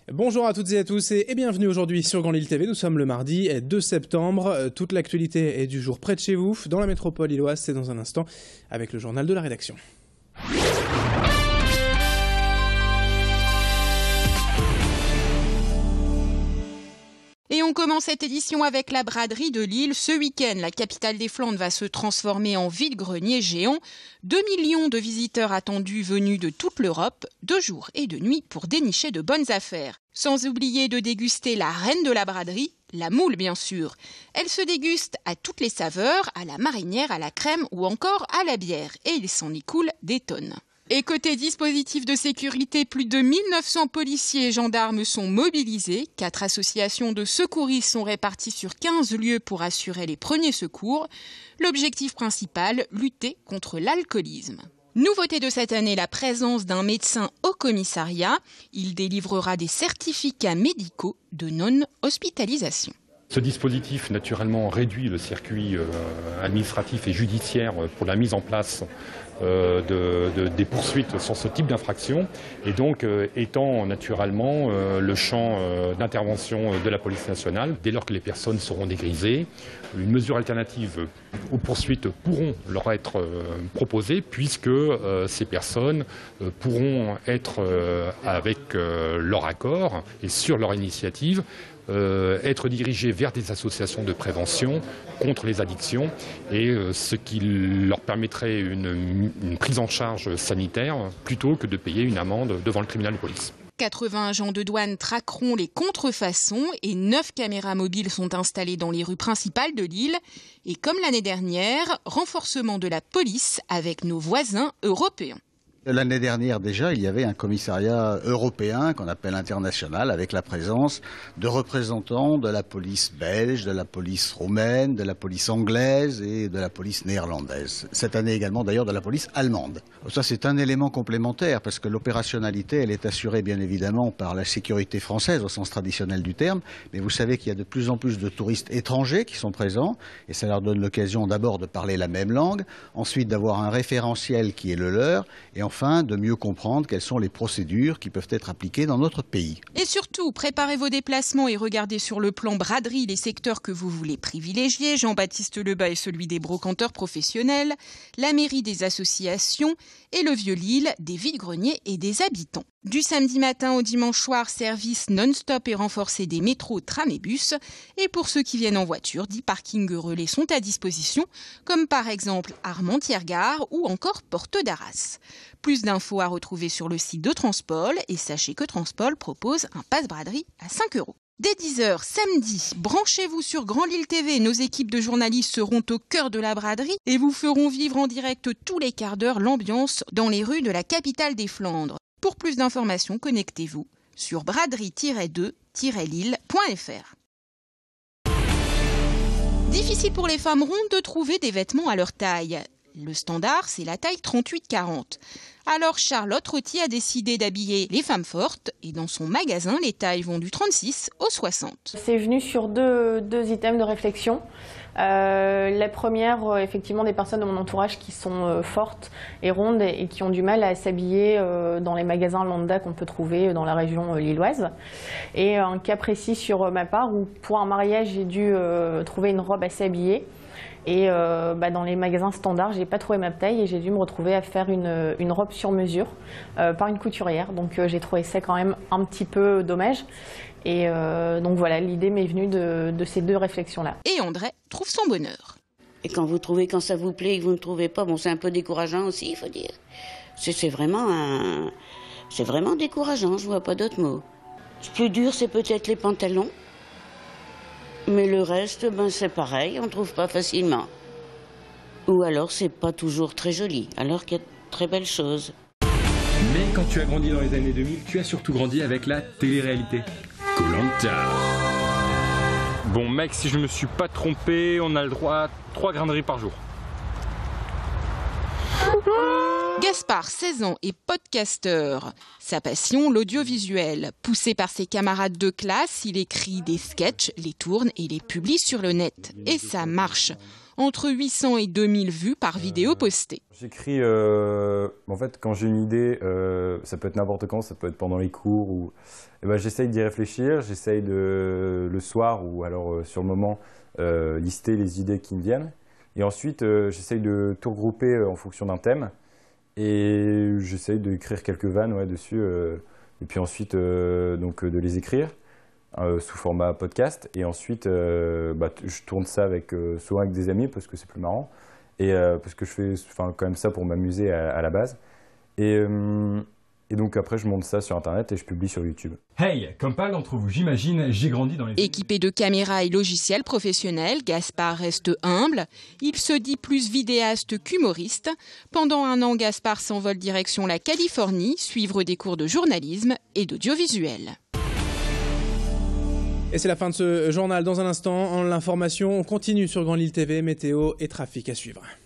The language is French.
Bonjour à toutes et à tous et bienvenue aujourd'hui sur Grand Lille TV. Nous sommes le mardi 2 septembre. Toute l'actualité est du jour près de chez vous, dans la métropole lilloise. C'est dans un instant avec le journal de la rédaction. Et on commence cette édition avec la braderie de Lille. Ce week-end, la capitale des Flandres va se transformer en vide-grenier géant. 2 millions de visiteurs attendus venus de toute l'Europe, 2 jours et 2 nuits pour dénicher de bonnes affaires. Sans oublier de déguster la reine de la braderie, la moule bien sûr. Elle se déguste à toutes les saveurs, à la marinière, à la crème ou encore à la bière. Et il s'en écoule des tonnes. Et côté dispositif de sécurité, plus de 1900 policiers et gendarmes sont mobilisés. 4 associations de secouristes sont réparties sur 15 lieux pour assurer les premiers secours. L'objectif principal, lutter contre l'alcoolisme. Nouveauté de cette année, la présence d'un médecin au commissariat. Il délivrera des certificats médicaux de non-hospitalisation. Ce dispositif, naturellement, réduit le circuit administratif et judiciaire pour la mise en place des poursuites sur ce type d'infraction et donc étend naturellement le champ d'intervention de la police nationale dès lors que les personnes seront dégrisées. Une mesure alternative aux poursuites pourront leur être proposées puisque ces personnes pourront être avec leur accord et sur leur initiative être dirigés vers des associations de prévention contre les addictions et ce qui leur permettrait une prise en charge sanitaire plutôt que de payer une amende devant le tribunal de police. 80 agents de douane traqueront les contrefaçons et 9 caméras mobiles sont installées dans les rues principales de Lille. Et comme l'année dernière, renforcement de la police avec nos voisins européens. L'année dernière déjà, il y avait un commissariat européen qu'on appelle international avec la présence de représentants de la police belge, de la police roumaine, de la police anglaise et de la police néerlandaise. Cette année également d'ailleurs de la police allemande. Ça c'est un élément complémentaire parce que l'opérationnalité elle est assurée bien évidemment par la sécurité française au sens traditionnel du terme. Mais vous savez qu'il y a de plus en plus de touristes étrangers qui sont présents et ça leur donne l'occasion d'abord de parler la même langue, ensuite d'avoir un référentiel qui est le leur et enfin de mieux comprendre quelles sont les procédures qui peuvent être appliquées dans notre pays. Et surtout, préparez vos déplacements et regardez sur le plan braderie les secteurs que vous voulez privilégier. Jean-Baptiste Lebas est celui des brocanteurs professionnels, la mairie des associations et le Vieux-Lille des vide-greniers et des habitants. Du samedi matin au dimanche soir, service non-stop et renforcé des métros, trams et bus. Et pour ceux qui viennent en voiture, 10 parkings relais sont à disposition, comme par exemple Armentières-Gare ou encore Porte d'Arras. Plus d'infos à retrouver sur le site de Transpol et sachez que Transpol propose un passe-braderie à 5 €. Dès 10h samedi, branchez-vous sur Grand Lille TV. Nos équipes de journalistes seront au cœur de la braderie et vous feront vivre en direct tous les quarts d'heure l'ambiance dans les rues de la capitale des Flandres. Pour plus d'informations, connectez-vous sur braderie-2-lille.fr. Difficile pour les femmes rondes de trouver des vêtements à leur taille. Le standard, c'est la taille 38-40. Alors Charlotte Rottier a décidé d'habiller les femmes fortes et dans son magasin, les tailles vont du 36 au 60. C'est venu sur deux items de réflexion. La première, effectivement, des personnes de mon entourage qui sont fortes et rondes et qui ont du mal à s'habiller dans les magasins lambda qu'on peut trouver dans la région lilloise. Et un cas précis sur ma part où pour un mariage, j'ai dû trouver une robe assez habillée. Et dans les magasins standards, j'ai pas trouvé ma taille et j'ai dû me retrouver à faire une robe sur mesure par une couturière. Donc j'ai trouvé ça quand même un petit peu dommage. Et donc voilà, l'idée m'est venue de ces deux réflexions-là. Et André trouve son bonheur. Et quand vous trouvez, quand ça vous plaît et que vous ne trouvez pas, bon, c'est un peu décourageant aussi, il faut dire. C'est vraiment décourageant, je vois pas d'autres mots. Le plus dur, c'est peut-être les pantalons. Mais le reste, c'est pareil, on ne trouve pas facilement. Ou alors, c'est pas toujours très joli, alors qu'il y a de très belles choses. Mais quand tu as grandi dans les années 2000, tu as surtout grandi avec la télé-réalité. Koh-Lanta. Bon mec, si je me suis pas trompé, on a le droit à 3 grains de riz par jour. Gaspard, 16 ans, est podcasteur. Sa passion, l'audiovisuel. Poussé par ses camarades de classe, il écrit des sketchs, les tourne et les publie sur le net. Et ça marche. entre 800 et 2000 vues par vidéo postée. J'écris, en fait, quand j'ai une idée, ça peut être n'importe quand, ça peut être pendant les cours, ou j'essaye d'y réfléchir, j'essaye le soir ou alors sur le moment lister les idées qui me viennent. Et ensuite, j'essaye de tout regrouper en fonction d'un thème. Et j'essaye d'écrire quelques vannes dessus. Et puis ensuite, donc, de les écrire sous format podcast. Et ensuite, je tourne ça souvent avec des amis parce que c'est plus marrant. Et parce que je fais quand même ça pour m'amuser à la base. Et donc après, je monte ça sur Internet et je publie sur YouTube. Hey, comme pas mal d'entre vous, j'imagine, j'ai grandi dans les... Équipé de caméras et logiciels professionnels, Gaspard reste humble. Il se dit plus vidéaste qu'humoriste. Pendant un an, Gaspard s'envole direction la Californie, suivre des cours de journalisme et d'audiovisuel. Et c'est la fin de ce journal. Dans un instant, en l'information, on continue sur Grand Lille TV, météo et trafic à suivre.